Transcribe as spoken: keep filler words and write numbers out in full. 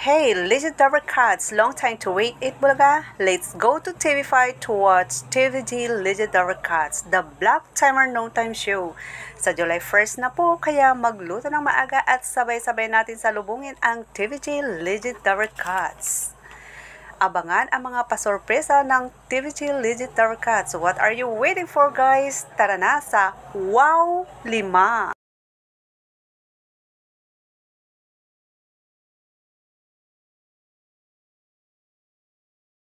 Hey, Legit Dabarkads, long time to wait it bulaga? Let's go to T V five to watch T V G Legit Dabarkads, the Black Timer No Time Show. Sa July first na po, kaya magluto ng maaga at sabay-sabay natin salubungin ang T V G Legit Dabarkads. Abangan ang mga pasorpresa ng T V G Legit Dabarkads. What are you waiting for, guys? Tara na sa Wow lima!